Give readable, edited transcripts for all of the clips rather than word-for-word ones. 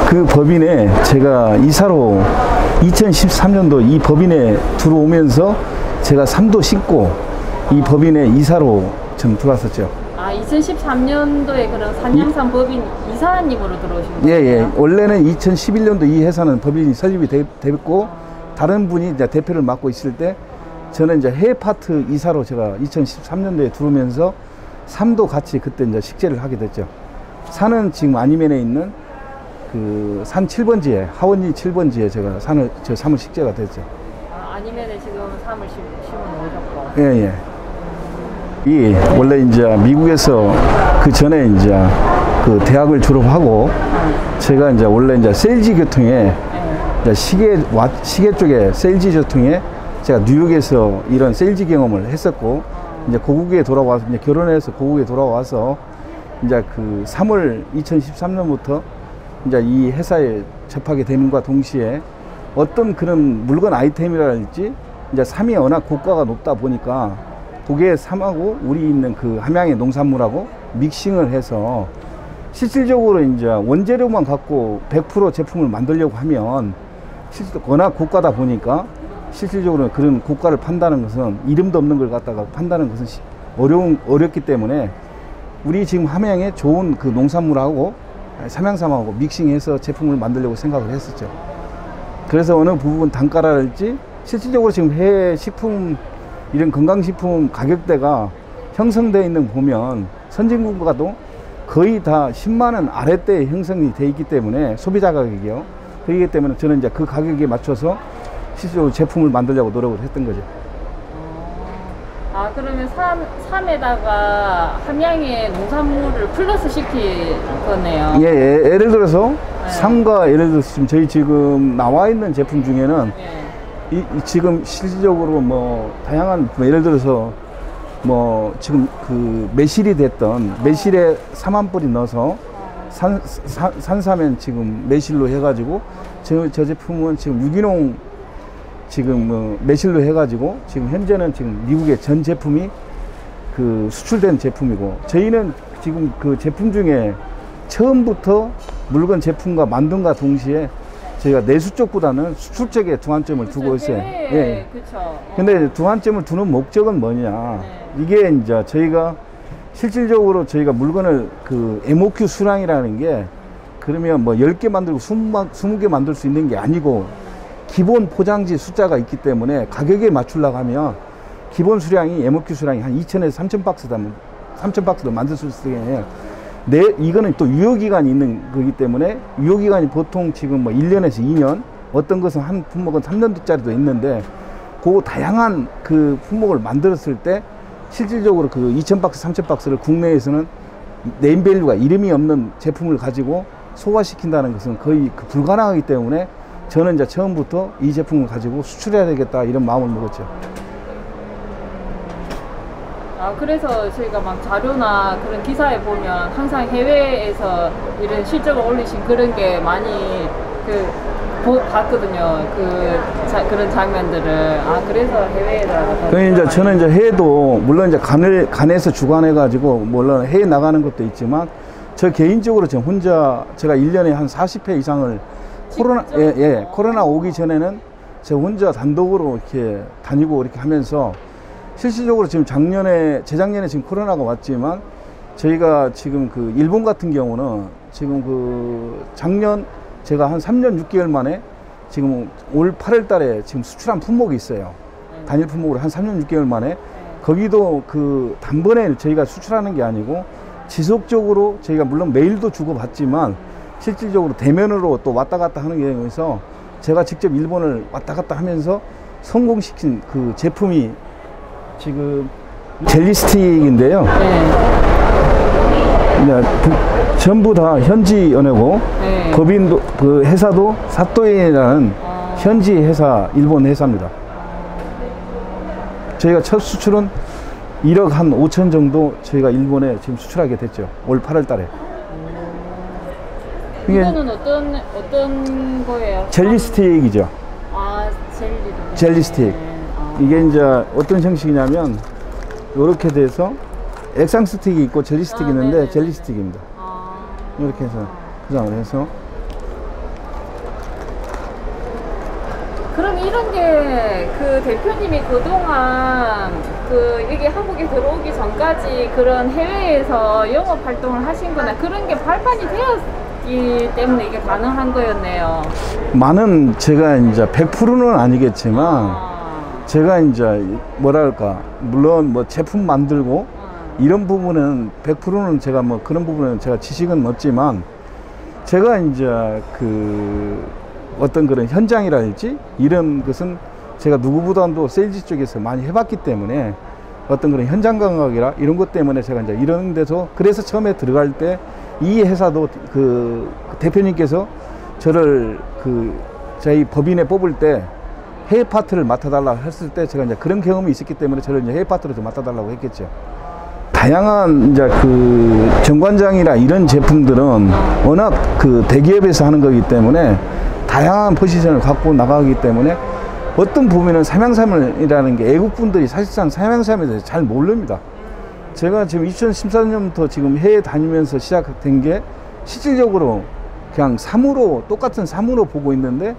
그 법인에 제가 이사로 2013년도 이 법인에 들어오면서 제가 삶도 싣고 이 법인에 이사로 좀 들어왔었죠. 아, 2013년도에 그런 산양산 법인 이사님으로 들어오신 거예요? 예. 원래는 2011년도 이 회사는 법인이 설립이 됐고 다른 분이 이제 대표를 맡고 있을 때 저는 이제 해외 파트 이사로 제가 2013년도에 들어오면서 삶도 같이 그때 이제 식재를 하게 됐죠. 산은 지금 아니면에 있는 그 산 7번지에 하원리 7번지에 제가 저 삶을 식재가 됐죠. 아, 아니면에 지금 삶을 심어 놓으셨고. 예. 이 원래 이제 미국에서 그 전에 이제 그 대학을 졸업하고 제가 이제 원래 이제 세일즈 계통에 이제 시계 쪽에 세일즈 계통에 제가 뉴욕에서 이런 세일즈 경험을 했었고 이제 고국에 돌아와서 이제 결혼해서 고국에 돌아와서 이제 그 3월 2013년부터 이제 이 회사에 접하게 되는과 동시에 어떤 그런 물건 아이템이랄지 이제 삶이 워낙 고가가 높다 보니까 고개 삶하고 우리 있는 그 함양의 농산물하고 믹싱을 해서 실질적으로 이제 원재료만 갖고 100% 제품을 만들려고 하면 워낙 고가다 보니까 실질적으로 그런 고가를 판다는 것은 이름도 없는 걸 갖다가 판다는 것은 어렵기 때문에 우리 지금 함양에 좋은 그 농산물하고 삼양삼하고 믹싱해서 제품을 만들려고 생각을 했었죠. 그래서 어느 부분 단가랄지 실질적으로 지금 해외 식품 이런 건강식품 가격대가 형성되어 있는 거 보면 선진국가도 거의 다 10만원 아래대에 형성이 되어 있기 때문에 소비자 가격이요. 그렇기 때문에 저는 이제 그 가격에 맞춰서 실제로 제품을 만들려고 노력을 했던 거죠. 아, 그러면 삶에다가 함양의 농산물을 플러스 시킬 거네요. 예. 예를 들어서 삶과 예를 들어서 지금 나와 있는 제품 중에는 지금 실질적으로 뭐 다양한 예를 들어서 뭐 지금 그 매실이 됐던 매실에 4만 뿌리 넣어서 산사면 지금 매실로 해가지고 저 제품은 지금 유기농 지금 뭐 매실로 해가지고 지금 현재는 지금 미국의 전 제품이 그 수출된 제품이고 저희는 지금 그 제품 중에 처음부터 물건 제품과 만듦과 동시에 저희가 내수 쪽보다는 수출 쪽에 두한점을 두고 있어요. 예. 그렇죠. 근데 두한점을 두는 목적은 뭐냐? 이게 이제 저희가 실질적으로 저희가 물건을 그 MOQ 수량이라는 게 그러면 뭐 10개 만들고 20개 만들 수 있는 게 아니고 기본 포장지 숫자가 있기 때문에 가격에 맞추려고 하면 기본 수량이 MOQ 수량이 한 2,000에서 3,000박스다. 3,000박스도 만들 수 있어요. 이거는 또 유효기간이 있는 거기 때문에 유효기간이 보통 지금 뭐 1년에서 2년 어떤 것은 한 품목은 3년짜리도 있는데 그 다양한 그 품목을 만들었을 때 실질적으로 그 2,000박스, 3,000박스를 국내에서는 네임밸류가 이름이 없는 제품을 가지고 소화시킨다는 것은 거의 불가능하기 때문에 저는 이제 처음부터 이 제품을 가지고 수출해야 되겠다 이런 마음을 먹었죠. 아, 그래서 저희가 막 자료나 그런 기사에 보면 항상 해외에서 이런 실적을 올리신 그런 게 많이 봤거든요. 그런 장면들을. 아, 그래서 해외에다가. 이제 저는 이제 해외도 물론 이제 간에서 주관해가지고 물론 해외 나가는 것도 있지만 저 개인적으로 저 혼자 제가 1년에 한 40회 이상을 코로나 오기 전에는 저 혼자 단독으로 이렇게 다니고 이렇게 하면서 실질적으로 지금 재작년에 지금 코로나가 왔지만 저희가 지금 그 일본 같은 경우는 지금 그 작년 제가 한 3년 6개월 만에 지금 올 8월 달에 지금 수출한 품목이 있어요. 단일 품목으로 한 3년 6개월 만에 거기도 그 단번에 저희가 수출하는 게 아니고 지속적으로 저희가 물론 메일도 주고받지만 실질적으로 대면으로 또 왔다 갔다 하는 경우에서 제가 직접 일본을 왔다 갔다 하면서 성공시킨 그 제품이 지금 젤리 스틱인데요. 전부 다 현지 연예고 법인도 그 회사도 사토인이라는 현지 회사 일본 회사입니다. 저희가 첫 수출은 1억 한 5천 정도 저희가 일본에 지금 수출하게 됐죠. 올 8월 달에. 이거는 어떤 거예요? 젤리 스틱이죠. 아, 젤리 스틱. 이게 이제 어떤 형식이냐면 이렇게 돼서 액상 스틱이 있고 젤리 스틱이 있는데 젤리 스틱입니다. 이렇게 해서 포장을 해서 이런 게 그 대표님이 그동안 그 여기 한국에 들어오기 전까지 그런 해외에서 영업 활동을 하신 거나 그런 게 발판이 되었기 때문에 이게 가능한 거였네요. 많은 제가 이제 100%는 아니겠지만 제가 이제 뭐랄까 물론 뭐 제품 만들고 이런 부분은 100%는 제가 뭐 그런 부분은 제가 지식은 없지만 제가 이제 그 어떤 그런 현장이랄지 이런 것은 제가 누구보다도 세일즈 쪽에서 많이 해봤기 때문에 어떤 그런 현장 감각이라 이런 것 때문에 제가 이제 이런 데서 그래서 처음에 들어갈 때 이 회사도 그 대표님께서 저를 그 저희 법인에 뽑을 때 해외 파트를 맡아달라고 했을 때 제가 이제 그런 경험이 있었기 때문에 저를 이제 해외 파트를 좀 맡아달라고 했겠죠. 다양한 이제 그 정관장이나 이런 제품들은 워낙 그 대기업에서 하는 거기 때문에 다양한 포지션을 갖고 나가기 때문에 어떤 부분은 삼양삼이라는 게 애국분들이 사실상 삼양삼에 대해서 잘 모릅니다. 제가 지금 2014년부터 지금 해외 다니면서 시작된 게 실질적으로 그냥 삼으로 똑같은 삼으로 보고 있는데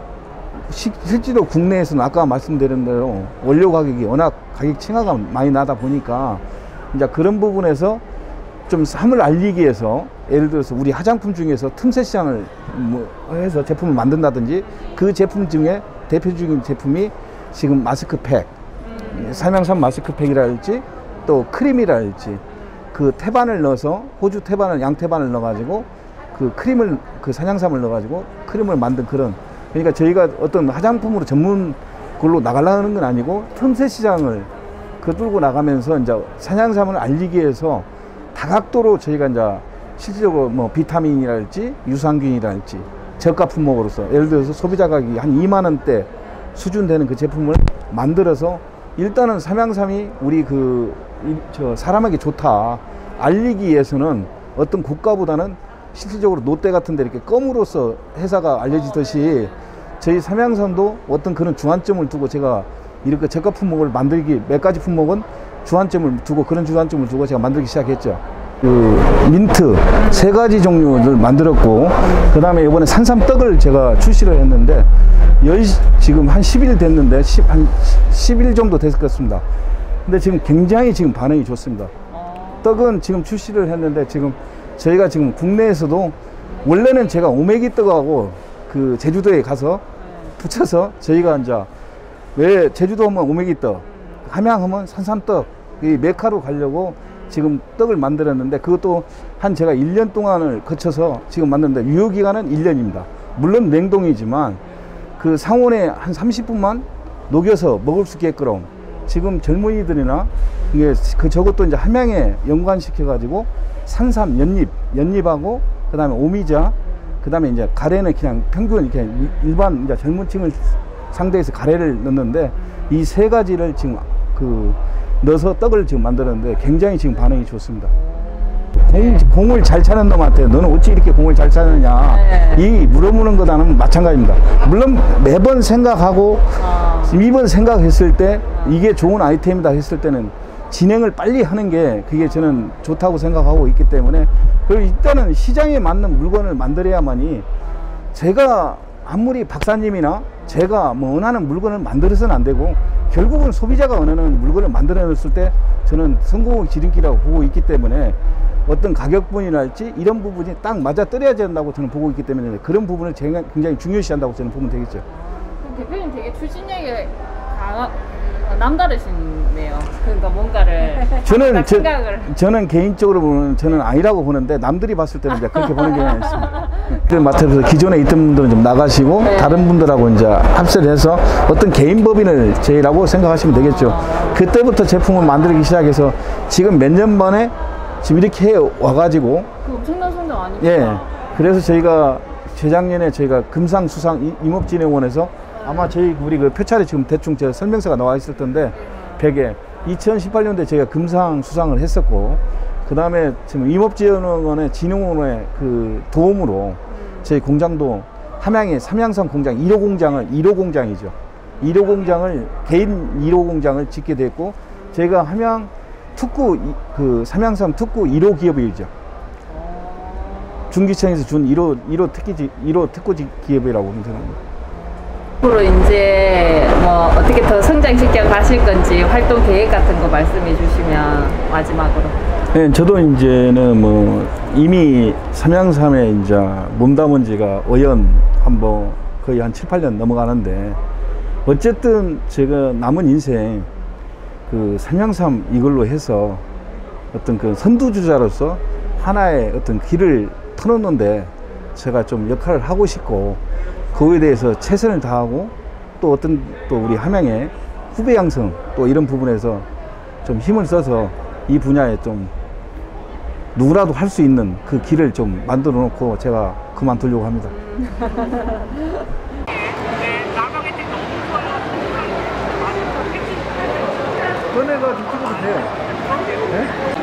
실제로 국내에서는 아까 말씀드린 대로 원료 가격이 워낙 가격 층하가 많이 나다 보니까 이제 그런 부분에서 좀 삼을 알리기 위해서 예를 들어서 우리 화장품 중에서 틈새 시장을 뭐 해서 제품을 만든다든지 그 제품 중에 대표적인 제품이 지금 마스크팩, 삼양삼 마스크팩이랄지 또 크림이랄지 그 태반을 넣어서 호주 태반을 양태반을 넣어가지고 그 크림을 그 산양삼을 넣어가지고 크림을 만든 그런 그러니까 저희가 어떤 화장품으로 전문 걸로 나가려는 건 아니고 틈새 시장을 그 뚫고 나가면서 이제 산양삼을 알리기 위해서 다각도로 저희가 이제 실질적으로 뭐 비타민이랄지 유산균이랄지 저가 품목으로서 예를 들어서 소비자 가격이 한 2만 원대 수준 되는 그 제품을 만들어서 일단은 삼양삼이 우리 저 사람에게 좋다 알리기 위해서는 어떤 국가보다는 실질적으로 롯데 같은 데 이렇게 껌으로서 회사가 알려지듯이 저희 삼양삼도 어떤 그런 주안점을 두고 제가 이렇게 저가 품목을 만들기 몇 가지 품목은 주안점을 두고 그런 주안점을 두고 제가 만들기 시작했죠. 그 민트 3가지 종류를 만들었고 그 다음에 이번에 산삼떡을 제가 출시를 했는데 지금 한 10일 됐는데 한 10일 정도 됐을 것 같습니다. 근데 지금 굉장히 지금 반응이 좋습니다. 떡은 지금 출시를 했는데 지금 저희가 지금 국내에서도 원래는 제가 오메기 떡하고 그 제주도에 가서 붙여서 저희가 이제 왜 제주도 하면 오메기 떡, 함양 하면 산삼떡 이 메카로 가려고 지금 떡을 만들었는데 그것도 한 제가 1년 동안을 거쳐서 지금 만드는데 유효기간은 1년입니다. 물론 냉동이지만 그 상온에 한 30분만 녹여서 먹을 수 있게끔 지금 젊은이들이나 이게 그 저것도 이제 함양에 연관시켜 가지고 산삼 연잎하고 그 다음에 오미자 그 다음에 이제 가래는 그냥 평균 이렇게 일반 이제 젊은 층을 상대해서 가래를 넣는데 이 3가지를 지금 넣어서 떡을 지금 만들었는데 굉장히 지금 반응이 좋습니다. 공을 잘 차는 놈한테 너는 어찌 이렇게 공을 잘 차느냐 이 물어보는 거다는 마찬가지입니다. 물론 매번 생각하고 이번 생각했을 때 이게 좋은 아이템이다 했을 때는 진행을 빨리 하는 게 그게 저는 좋다고 생각하고 있기 때문에 그리고 일단은 시장에 맞는 물건을 만들어야만이 제가 아무리 박사님이나 제가 뭐 원하는 물건을 만들어서는 안 되고 결국은 소비자가 원하는 물건을 만들어냈을 때 저는 성공의 지름길이라고 보고 있기 때문에 어떤 가격분이랄지 이런 부분이 딱 맞아 떨어야 된다고 저는 보고 있기 때문에 그런 부분을 제가 굉장히 중요시한다고 저는 보면 되겠죠. 대표님 되게 추진력이 남다르시네요. 그러니까 뭔가를 저는 개인적으로 보면 저는 아니라고 보는데 남들이 봤을 때는 이제 그렇게 보는 경향이 있습니다. 그 마트에서 기존에 있던 분들은 좀 나가시고 다른 분들하고 이제 합세를 해서 어떤 개인 법인을 제라고 생각하시면 되겠죠. 그때부터 제품을 만들기 시작해서 지금 몇 년 만에 지금 이렇게 해 와가지고 그 엄청난 성장 아닙니까? 예. 그래서 저희가 재작년에 저희가 금상수상 임업진흥원에서 아마 우리 그 표차례 지금 대충 제가 설명서가 나와 있을 텐데 100에 2018년도에 저희가 금상 수상을 했었고 그 다음에 지금 임업진흥원의 진흥원의 그 도움으로 저희 공장도 함양에 삼양산 공장 1호 공장을 1호 공장이죠. 1호 공장을 개인 1호 공장을 짓게 됐고 제가 함양 특구 삼양산 특구 1호 기업이죠. 중기청에서 준 1호 특구 기업이라고 생각합니다. 앞으로 이제 뭐 어떻게 더 성장시켜 가실 건지 활동 계획 같은 거 말씀해 주시면 마지막으로. 네, 저도 이제는 뭐 이미 삼양삼에 이제 몸담은 지가 의원 한번 거의 한 7, 8년 넘어가는데 어쨌든 제가 남은 인생 그 삼양삼 이걸로 해서 어떤 그 선두주자로서 하나의 어떤 길을 터놓는데 제가 좀 역할을 하고 싶고 그거에 대해서 최선을 다하고 또 어떤 또 우리 함양의 후배 양성 또 이런 부분에서 좀 힘을 써서 이 분야에 좀 누구라도 할 수 있는 그 길을 좀 만들어 놓고 제가 그만두려고 합니다. 꺼내가지고 찍어도 돼. 네?